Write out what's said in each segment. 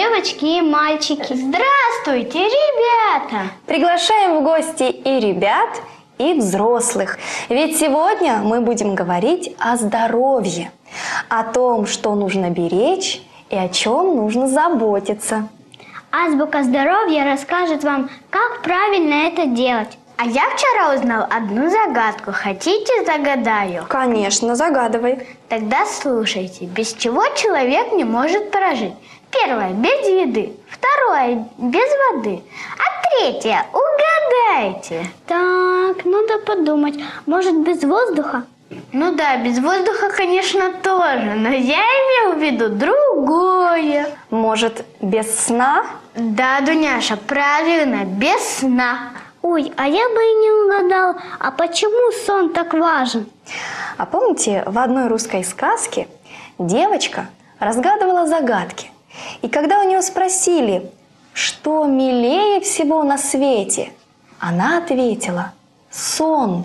девочки и мальчики. Здравствуйте, ребята! Приглашаем в гости и ребят, и взрослых. Ведь сегодня мы будем говорить о здоровье, о том, что нужно беречь и о чем нужно заботиться. Азбука здоровья расскажет вам, как правильно это делать. А я вчера узнал одну загадку. Хотите, загадаю? Конечно, загадывай. Тогда слушайте. Без чего человек не может прожить? Первое – без еды. Второе – без воды. А третье – угадайте. Так, надо подумать. Может, без воздуха? Ну да, без воздуха, конечно, тоже. Но я имел в виду другое. Может, без сна? Да, Дуняша, правильно, без сна. Ой, а я бы и не угадал. А почему сон так важен? А помните, в одной русской сказке девочка разгадывала загадки. И когда у нее спросили, что милее всего на свете, она ответила: сон.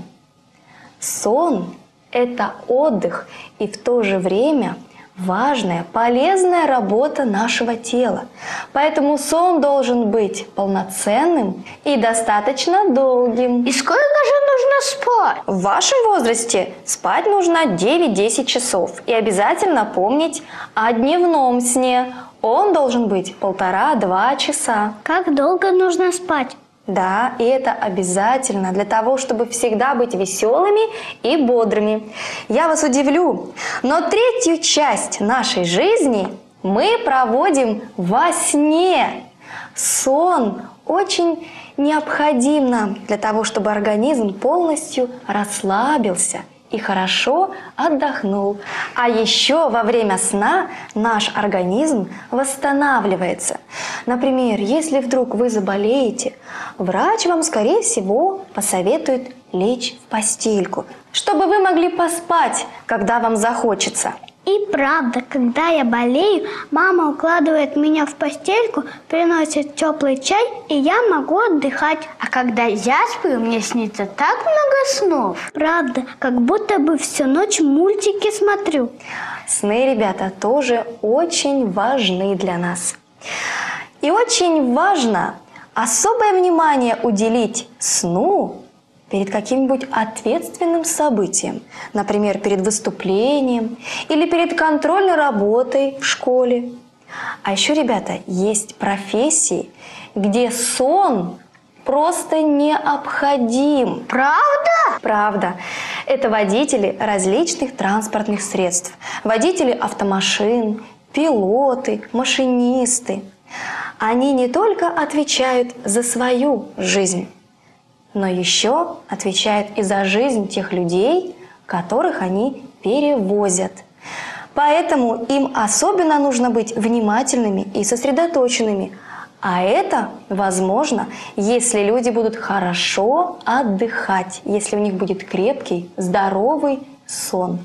Сон – это отдых и в то же время важная, полезная работа нашего тела. Поэтому сон должен быть полноценным и достаточно долгим. И сколько же нужно спать? В вашем возрасте спать нужно 9-10 часов. И обязательно помнить о дневном сне. Он должен быть 1,5-2 часа. Как долго нужно спать? Да, и это обязательно для того, чтобы всегда быть веселыми и бодрыми. Я вас удивлю, но третью часть нашей жизни мы проводим во сне. Сон очень необходим нам для того, чтобы организм полностью расслабился и хорошо отдохнул. А еще во время сна наш организм восстанавливается. Например, если вдруг вы заболеете, врач вам, скорее всего, посоветует лечь в постельку, чтобы вы могли поспать, когда вам захочется. И правда, когда я болею, мама укладывает меня в постельку, приносит теплый чай, и я могу отдыхать. А когда я сплю, мне снится так много снов. Правда, как будто бы всю ночь мультики смотрю. Сны, ребята, тоже очень важны для нас. И очень важно особое внимание уделить сну перед каким-нибудь ответственным событием, например, перед выступлением или перед контрольной работой в школе. А еще, ребята, есть профессии, где сон просто необходим. Правда? Правда. Это водители различных транспортных средств, водители автомашин, пилоты, машинисты. Они не только отвечают за свою жизнь, но еще отвечают и за жизнь тех людей, которых они перевозят. Поэтому им особенно нужно быть внимательными и сосредоточенными. А это возможно, если люди будут хорошо отдыхать, если у них будет крепкий, здоровый сон.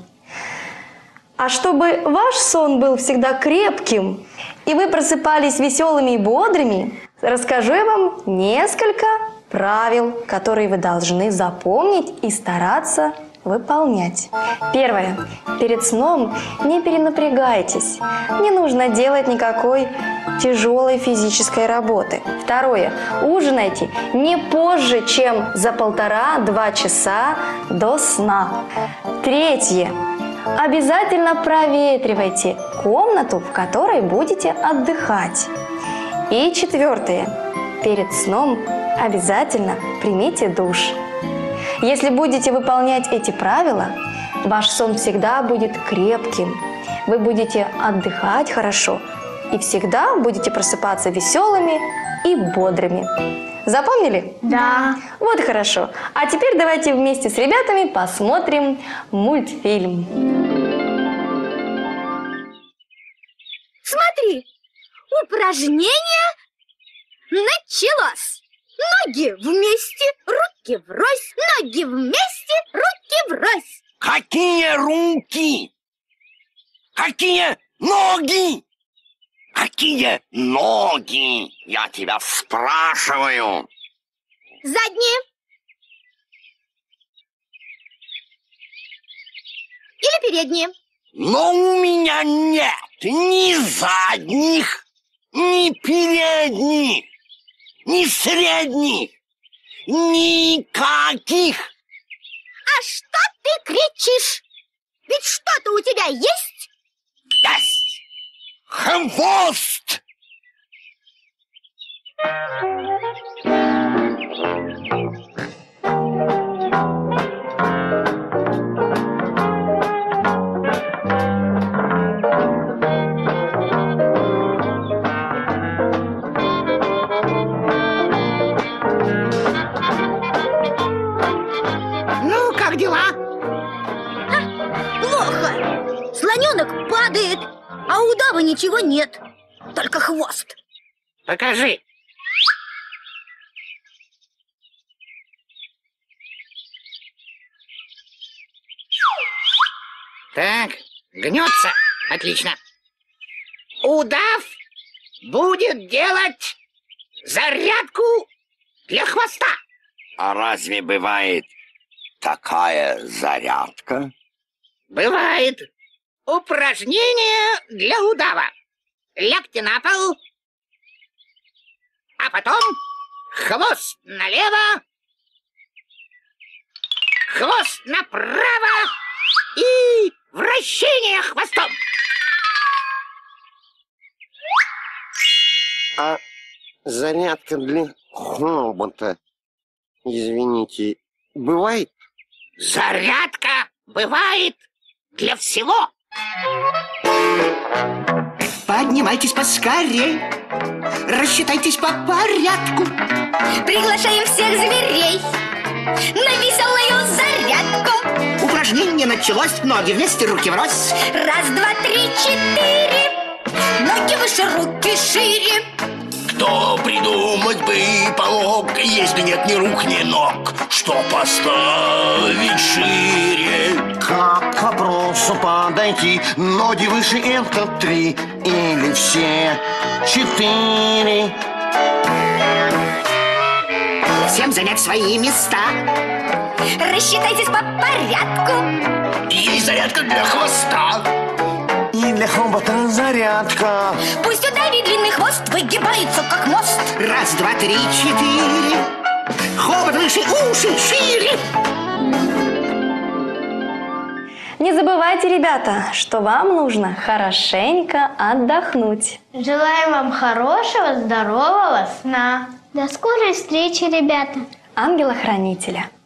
А чтобы ваш сон был всегда крепким, и вы просыпались веселыми и бодрыми, расскажу я вам несколько правил, которые вы должны запомнить и стараться выполнять. Первое. Перед сном не перенапрягайтесь. Не нужно делать никакой тяжелой физической работы. Второе. Ужинайте не позже, чем за 1,5-2 часа до сна. Третье. Обязательно проветривайте комнату, в которой будете отдыхать. И четвертое. Перед сном обязательно примите душ. Если будете выполнять эти правила, ваш сон всегда будет крепким. Вы будете отдыхать хорошо и всегда будете просыпаться веселыми и бодрыми. Запомнили? Да. Вот и хорошо. А теперь давайте вместе с ребятами посмотрим мультфильм. Смотри, упражнение началось. Ноги вместе, руки врозь, ноги вместе, руки врозь. Какие руки? Какие ноги? Какие ноги? Я тебя спрашиваю. Задние. Или передние. Но у меня нет ни задних, Ни передних, ни средних, никаких. А что ты кричишь? Ведь что-то у тебя есть? Есть хвост. Ну, как дела? Плохо. Слоненок падает, а у удава ничего нет. Только хвост. Покажи. Так, гнется. Отлично. Удав будет делать зарядку для хвоста. А разве бывает такая зарядка? Бывает. Упражнение для удава. Лягте на пол, а потом хвост налево, хвост направо и вращение хвостом. А зарядка для хобота, извините, бывает? Зарядка бывает для всего. Поднимайтесь поскорей, рассчитайтесь по порядку. Приглашаем всех зверей на веселую зарядку. Упражнение началось, ноги вместе, руки врозь. Раз, два, три, четыре. Ноги выше, руки шире. Кто придумать бы помог, если нет ни рук, ни ног, что поставить шире? Как к вопросу подойти? Ноги выше это 3 или все 4? Всем занять свои места. Рассчитайтесь по порядку. Есть зарядка для хвоста. И для хобота зарядка. Пусть у Дави длинный хвост выгибается, как мост. Раз, два, три, четыре. Хобот выше, уши шире. Не забывайте, ребята, что вам нужно хорошенько отдохнуть. Желаем вам хорошего, здорового сна. До скорой встречи, ребята. Ангела-хранителя.